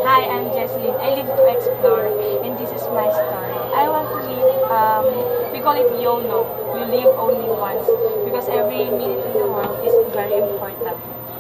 Hi, I'm Jeceline. I live to explore, and this is my story. I want to live, we call it YOLO. You live only once, because every minute in the world is very important.